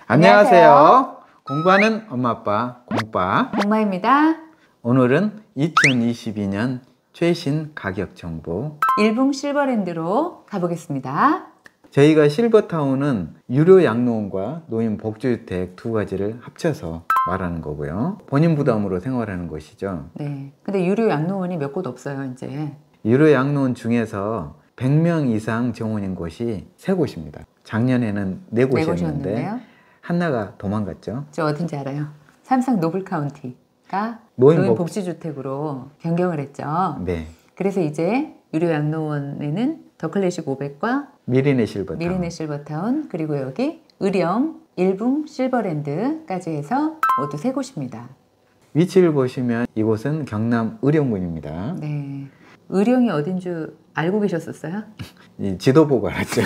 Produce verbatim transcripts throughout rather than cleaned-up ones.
안녕하세요. 공부하는 엄마 아빠 공빠 공마입니다. 오늘은 이천이십이 년 최신 가격 정보 일붕 실버랜드로 가보겠습니다. 저희가 실버타운은 유료 양로원과 노인 복지주택 두 가지를 합쳐서 말하는 거고요. 본인 부담으로 생활하는 곳이죠. 네. 근데 유료 양로원이 몇 곳 없어요, 이제. 유료 양로원 중에서 백 명 이상 정원인 곳이 세 곳입니다. 작년에는 네 곳이었는데 하나가 도망갔죠. 저 어딘지 알아요? 삼성 노블카운티가 노인, 노인 복... 복지주택으로 변경을 했죠. 네. 그래서 이제 유료 양로원에는 더 클래식 오백과 미리네 실버타운, 미리네 실버타운 그리고 여기 의령 일붕 실버랜드까지 해서 모두 세 곳입니다. 위치를 보시면 이곳은 경남 의령군입니다. 네. 의령이 어딘 줄 알고 계셨었어요? 이 지도 보고 알았죠.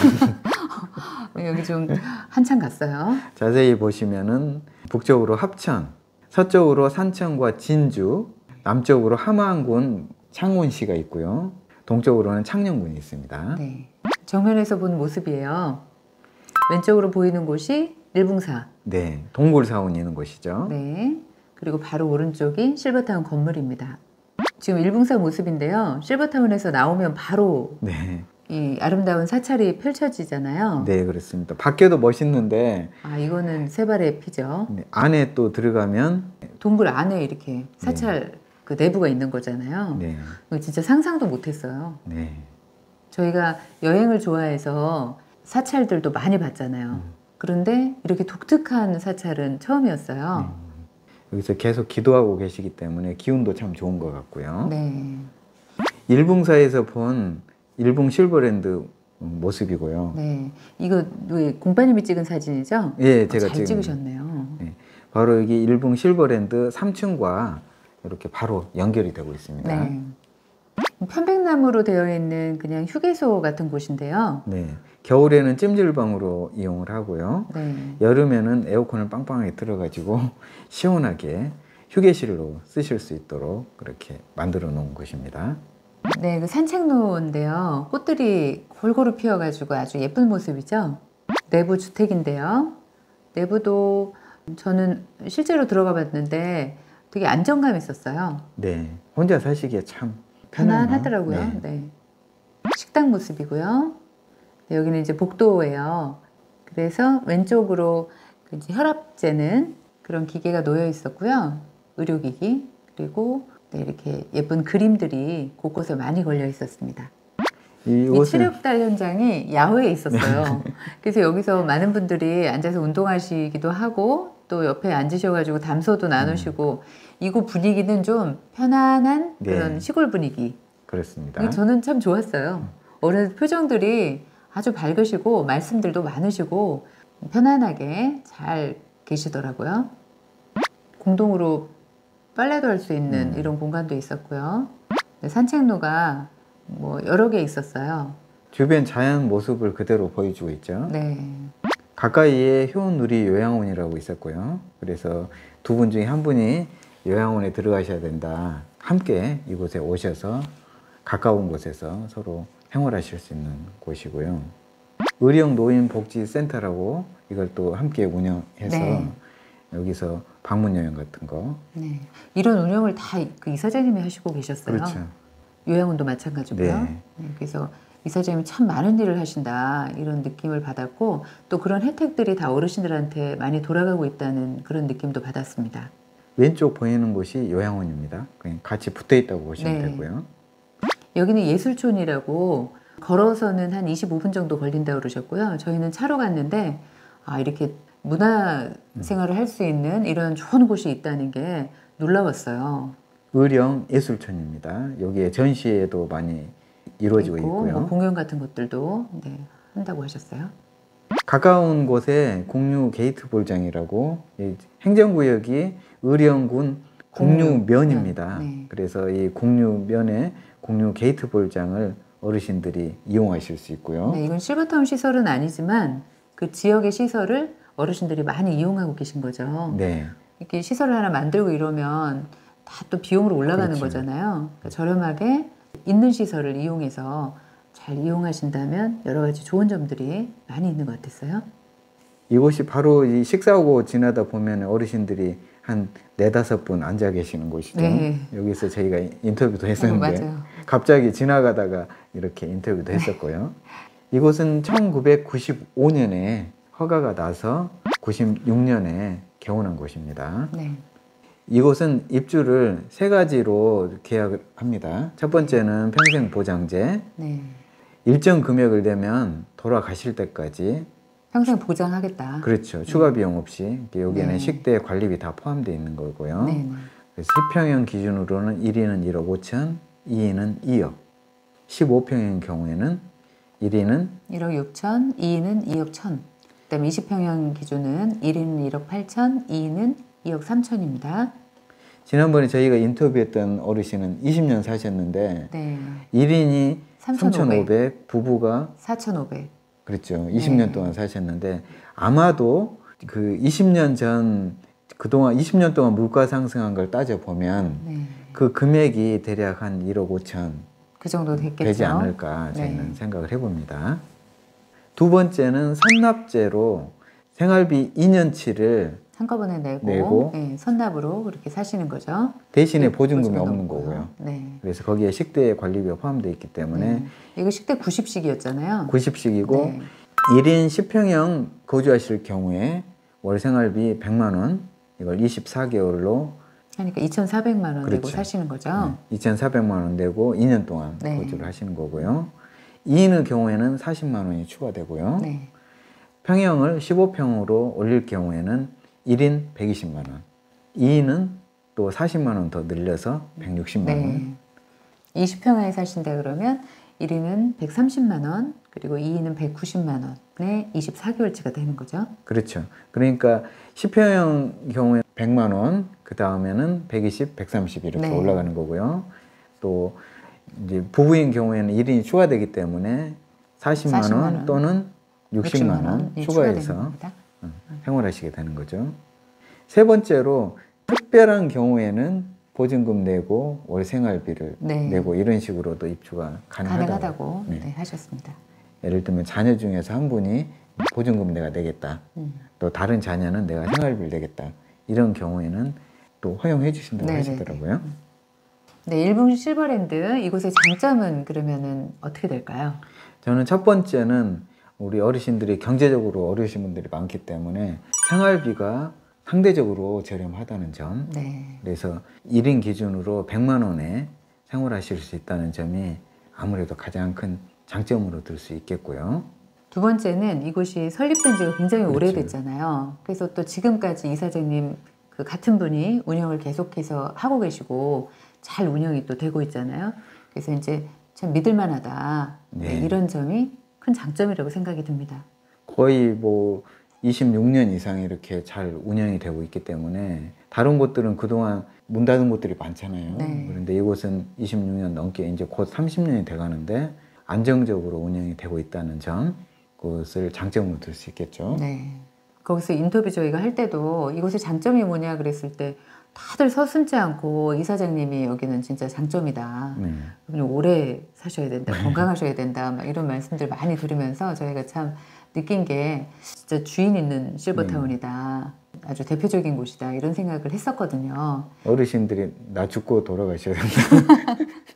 여기 좀 한참 갔어요. 자세히 보시면은 북쪽으로 합천, 서쪽으로 산천과 진주, 남쪽으로 함안군 창원시가 있고요. 동쪽으로는 창녕군이 있습니다. 네. 정면에서 본 모습이에요. 왼쪽으로 보이는 곳이 일붕사. 네, 동굴사원이 있는 곳이죠. 네. 그리고 바로 오른쪽이 실버타운 건물입니다. 지금 일붕사 모습인데요. 실버타운에서 나오면 바로 네. 이 아름다운 사찰이 펼쳐지잖아요. 네, 그렇습니다. 밖에도 멋있는데 아, 이거는 세발의 피죠. 네, 안에 또 들어가면 동굴 안에 이렇게 사찰 네. 그 내부가 있는 거잖아요. 네. 진짜 상상도 못했어요. 네. 저희가 여행을 좋아해서 사찰들도 많이 봤잖아요. 음. 그런데 이렇게 독특한 사찰은 처음이었어요. 음. 여기서 계속 기도하고 계시기 때문에 기운도 참 좋은 것 같고요. 네. 일붕사에서 본 일붕 실버랜드 모습이고요. 네, 이거 공빠님이 찍은 사진이죠? 예, 제가 잘 찍은, 찍으셨네요. 네, 바로 여기 일붕 실버랜드 삼 층과 이렇게 바로 연결이 되고 있습니다. 네. 편백나무로 되어 있는 그냥 휴게소 같은 곳인데요. 네, 겨울에는 찜질방으로 이용을 하고요. 네. 여름에는 에어컨을 빵빵하게 틀어가지고 시원하게 휴게실로 쓰실 수 있도록 그렇게 만들어 놓은 곳입니다. 네, 그 산책로인데요. 꽃들이 골고루 피어가지고 아주 예쁜 모습이죠. 내부 주택인데요. 내부도 저는 실제로 들어가 봤는데 되게 안정감 있었어요. 네, 혼자 사시기에 참 편안한, 편안하더라고요. 네. 네. 식당 모습이고요. 네, 여기는 이제 복도예요. 그래서 왼쪽으로 이제 혈압 재는 그런 기계가 놓여 있었고요. 의료기기 그리고 네, 이렇게 예쁜 그림들이 곳곳에 많이 걸려 있었습니다. 이, 이 체력달 현장이 야외에 있었어요. 그래서 여기서 많은 분들이 앉아서 운동하시기도 하고 또 옆에 앉으셔가지고 담소도 나누시고 음. 이곳 분위기는 좀 편안한 그런 네. 시골 분위기. 그렇습니다. 저는 참 좋았어요. 어른 표정들이 아주 밝으시고 말씀들도 많으시고 편안하게 잘 계시더라고요. 공동으로 빨래도 할 수 있는 음. 이런 공간도 있었고요. 산책로가 뭐 여러 개 있었어요. 주변 자연 모습을 그대로 보여주고 있죠. 네. 가까이에 효누리 요양원이라고 있었고요. 그래서 두 분 중에 한 분이 요양원에 들어가셔야 된다. 함께 이곳에 오셔서 가까운 곳에서 서로 생활하실 수 있는 곳이고요. 의령 노인복지센터라고 이걸 또 함께 운영해서 네. 여기서 방문 여행 같은 거. 네. 이런 운영을 다 그 이사장님이 하시고 계셨어요. 그렇죠. 요양원도 마찬가지고요. 네. 네. 그래서 이사장님이 참 많은 일을 하신다 이런 느낌을 받았고 또 그런 혜택들이 다 어르신들한테 많이 돌아가고 있다는 그런 느낌도 받았습니다. 왼쪽 보이는 곳이 요양원입니다. 그냥 같이 붙어 있다고 보시면 네. 되고요. 여기는 예술촌이라고 걸어서는 한 이십오 분 정도 걸린다고 그러셨고요. 저희는 차로 갔는데 아 이렇게 문화 생활을 할 수 있는 이런 좋은 곳이 있다는 게 놀라웠어요. 의령 예술촌입니다. 여기에 전시회도 많이 이루어지고 있고, 있고요. 뭐 공연 같은 것들도 네, 한다고 하셨어요. 가까운 곳에 공유 게이트 볼장이라고 행정구역이 의령군 공유면입니다. 네. 그래서 이 공유면에 공유 게이트 볼장을 어르신들이 이용하실 수 있고요. 네, 이건 실버타운 시설은 아니지만 그 지역의 시설을 어르신들이 많이 이용하고 계신 거죠. 네. 이렇게 시설을 하나 만들고 이러면 다 또 비용으로 올라가는 그렇죠. 거잖아요. 그러니까 저렴하게 있는 시설을 이용해서 잘 이용하신다면 여러 가지 좋은 점들이 많이 있는 것 같았어요. 이곳이 바로 이 식사하고 지나다 보면 어르신들이 한 네다섯 분 앉아 계시는 곳이죠. 네. 여기서 저희가 인터뷰도 했었는데 맞아요. 갑자기 지나가다가 이렇게 인터뷰도 했었고요. 이곳은 천구백구십오 년에 허가가 나서 구십육 년에 개원한 곳입니다. 네. 이곳은 입주를 세 가지로 계약을 합니다. 첫 번째는 평생 보장제, 네. 일정 금액을 내면 돌아가실 때까지. 평생 보장하겠다. 그렇죠. 추가 비용 없이. 여기에는 네. 식대 관리비 다 포함되어 있는 거고요. 네. 네. 그래서 십 평형 기준으로는 일 인은 일억 오천, 이 인은 이억. 십오 평형의 경우에는 일 인은 일억 육천, 이 인은 이억 천. 그다음에 이십 평형 기준은 일 인은 일억 팔천, 이 인은 이억 삼천입니다. 지난번에 저희가 인터뷰했던 어르신은 이십 년 사셨는데 네. 일 인이 삼천오백, 삼천오백, 부부가 사천오백. 그렇죠. 이십 년 네. 동안 사셨는데 아마도 그 이십 년 전 그동안 이십 년 동안 물가 상승한 걸 따져 보면 네. 그 금액이 대략 한 일억 오천 그 정도 됐겠죠. 되지 않을까 저희는 네. 생각을 해봅니다. 두 번째는 선납제로 생활비 이 년치를 한꺼번에 내고, 내고 네, 선납으로 그렇게 사시는 거죠. 대신에 네, 보증금이 보증금 없는 없고요. 거고요. 네. 그래서 거기에 식대 관리비가 포함되어 있기 때문에 네. 이거 식대 구십씩이었잖아요. 구십씩이고 네. 일 인 십 평형 거주하실 경우에 월 생활비 백만 원 이걸 이십사 개월로 하니까 이천사백만 원 내고 그렇죠. 사시는 거죠. 네, 이천사백만 원 내고 이 년 동안 네. 거주를 하시는 거고요. 이 인의 경우에는 사십만 원이 추가되고요. 네. 평형을 십오 평으로 올릴 경우에는 일 인 백이십만 원, 이 인은 또 사십만 원 더 늘려서 백육십만 원. 네. 이십 평에 사신다 그러면 일 인은 백삼십만 원, 그리고 이 인은 백구십만 원에 이십사 개월치가 되는 거죠. 그렇죠. 그러니까 십 평형 경우에 백만 원, 그 다음에는 백이십, 백삼십 이렇게 네. 올라가는 거고요. 또 이제 부부인 경우에는 일 인이 추가되기 때문에 사십만 원, 사십만 원, 또는 육십만 원 육십만 원이 추가해서 추가되는 겁니다. 음, 생활하시게 되는 거죠. 세 번째로 특별한 경우에는 보증금 내고 월 생활비를 네. 내고 이런 식으로도 입주가 가능하다고. 가능하다고 네. 네, 하셨습니다. 예를 들면 자녀 중에서 한 분이 보증금 내가 내겠다. 음. 또 다른 자녀는 내가 생활비를 내겠다. 이런 경우에는 또 허용해 주신다고 네네네. 하시더라고요. 네, 일본 실버랜드 이곳의 장점은 그러면은 어떻게 될까요? 저는 첫 번째는 우리 어르신들이 경제적으로 어려우신 분들이 많기 때문에 생활비가 상대적으로 저렴하다는 점. 네. 그래서 일 인 기준으로 백만 원에 생활하실 수 있다는 점이 아무래도 가장 큰 장점으로 들 수 있겠고요. 두 번째는 이곳이 설립된 지가 굉장히 그렇죠. 오래됐잖아요. 그래서 또 지금까지 이사장님 그 같은 분이 운영을 계속해서 하고 계시고 잘 운영이 또 되고 있잖아요. 그래서 이제 참 믿을만하다. 네. 네. 이런 점이 큰 장점이라고 생각이 듭니다. 거의 뭐 이십육 년 이상 이렇게 잘 운영이 되고 있기 때문에 다른 곳들은 그동안 문 닫은 곳들이 많잖아요. 네. 그런데 이곳은 이십육 년 넘게 이제 곧 삼십 년이 돼 가는데 안정적으로 운영이 되고 있다는 점, 그것을 장점으로 들 수 있겠죠. 네. 거기서 인터뷰 저희가 할 때도 이곳의 장점이 뭐냐 그랬을 때 다들 서슴지 않고 이사장님이 여기는 진짜 장점이다. 네. 그냥 오래 사셔야 된다, 건강하셔야 된다, 막 이런 말씀들 많이 들으면서 저희가 참 느낀 게 진짜 주인 있는 실버타운이다. 아주 대표적인 곳이다. 이런 생각을 했었거든요. 어르신들이 나 죽고 돌아가셔야 된다.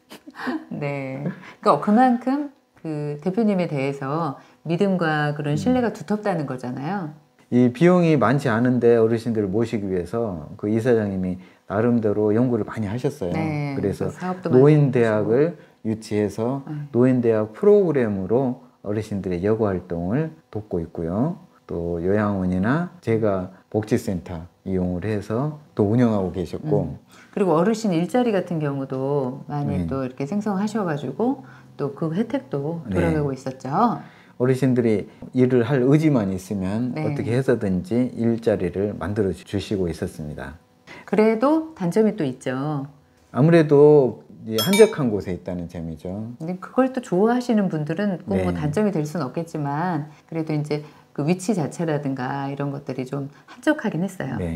네. 그러니까 그만큼 그 대표님에 대해서 믿음과 그런 신뢰가 두텁다는 거잖아요. 이 비용이 많지 않은데 어르신들을 모시기 위해서 그 이사장님이 나름대로 연구를 많이 하셨어요. 네, 그래서 사업도 많이 노인대학을 유치해서 네. 노인대학 프로그램으로 어르신들의 여가 활동을 돕고 있고요. 또 요양원이나 제가 복지센터 이용을 해서 또 운영하고 계셨고 음. 그리고 어르신 일자리 같은 경우도 많이 네. 또 이렇게 생성하셔가지고 또 그 혜택도 네. 돌아가고 있었죠. 어르신들이 일을 할 의지만 있으면 네. 어떻게 해서든지 일자리를 만들어 주시고 있었습니다. 그래도 단점이 또 있죠. 아무래도 이제 한적한 곳에 있다는 점이죠. 근데 그걸 또 좋아하시는 분들은 꼭 뭐 네. 단점이 될 수는 없겠지만 그래도 이제 그 위치 자체라든가 이런 것들이 좀 한적하긴 했어요. 네.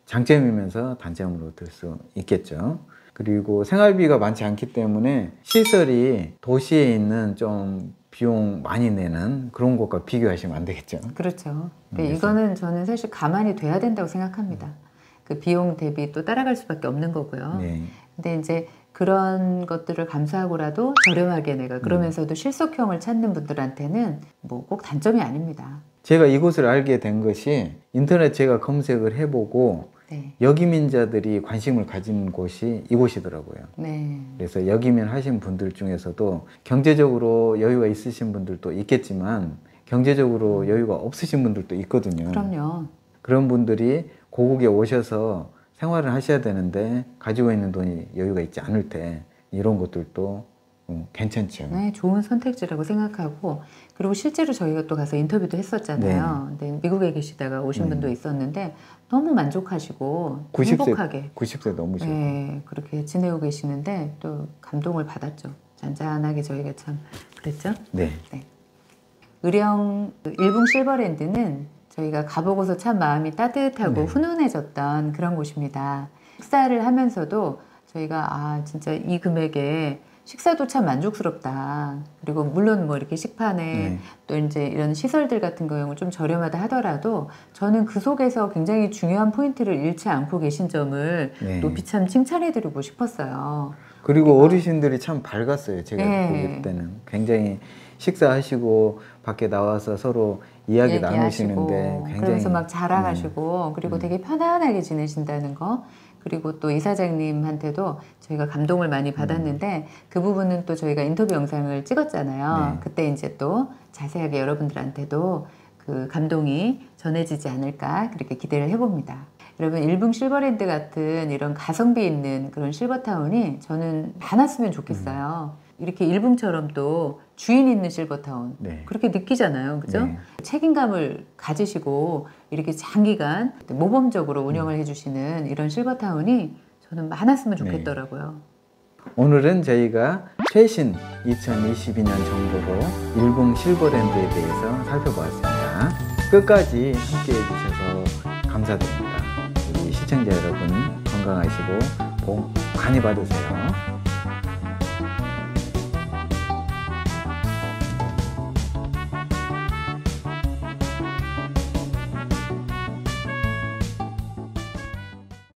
장점이면서 단점으로 들 수 있겠죠. 그리고 생활비가 많지 않기 때문에 시설이 도시에 있는 좀 비용 많이 내는 그런 곳과 비교하시면 안 되겠죠. 그렇죠. 그러니까 그래서- 이거는 저는 사실 가만히 돼야 된다고 생각합니다. 그 비용 대비 또 따라갈 수밖에 없는 거고요. 네. 근데 이제 그런 것들을 감수하고라도 저렴하게 내가 그러면서도 실속형을 찾는 분들한테는 뭐 꼭 단점이 아닙니다. 제가 이곳을 알게 된 것이 인터넷 제가 검색을 해보고 네. 여기민자들이 관심을 가진 곳이 이곳이더라고요. 네. 그래서 여기민 하신 분들 중에서도 경제적으로 여유가 있으신 분들도 있겠지만 경제적으로 여유가 없으신 분들도 있거든요. 그럼요. 그런 분들이 고국에 오셔서 생활을 하셔야 되는데 가지고 있는 돈이 여유가 있지 않을 때 이런 것들도 음, 괜찮죠. 네, 좋은 선택지라고 생각하고 그리고 실제로 저희가 또 가서 인터뷰도 했었잖아요. 근데 미국에 계시다가 오신 네. 분도 있었는데 너무 만족하시고 구십 세, 행복하게 구십 세 넘으시고. 네, 그렇게 지내고 계시는데 또 감동을 받았죠. 잔잔하게 저희가 참 그랬죠. 네. 네. 의령 일봉 실버랜드는 저희가 가보고서 참 마음이 따뜻하고 네. 훈훈해졌던 그런 곳입니다. 식사를 하면서도 저희가 아 진짜 이 금액에 식사도 참 만족스럽다. 그리고 물론 뭐 이렇게 식판에 네. 또 이제 이런 시설들 같은 경우는 좀 저렴하다 하더라도 저는 그 속에서 굉장히 중요한 포인트를 잃지 않고 계신 점을 네. 높이 참 칭찬해드리고 싶었어요. 그리고 어르신들이 참 밝았어요. 제가 네. 보기 때는 굉장히 식사하시고 밖에 나와서 서로 이야기 얘기하시고, 나누시는데 굉장히 그러면서 막 자랑하시고 그리고 음. 되게 편안하게 지내신다는 거 그리고 또 이사장님한테도 저희가 감동을 많이 받았는데 그 부분은 또 저희가 인터뷰 영상을 찍었잖아요. 네. 그때 이제 또 자세하게 여러분들한테도 그 감동이 전해지지 않을까 그렇게 기대를 해봅니다. 여러분 일봉 실버랜드 같은 이런 가성비 있는 그런 실버타운이 저는 많았으면 좋겠어요. 이렇게 일봉처럼 또 주인 있는 실버타운 네. 그렇게 느끼잖아요. 그죠? 네. 책임감을 가지시고 이렇게 장기간 모범적으로 운영을 해주시는 이런 실버타운이 저는 많았으면 좋겠더라고요. 오늘은 저희가 최신 이천이십이 년 정보로 일봉 실버랜드에 대해서 살펴보았습니다. 끝까지 함께 해주셔서 감사드립니다. 우리 시청자 여러분 건강하시고 복 많이 받으세요.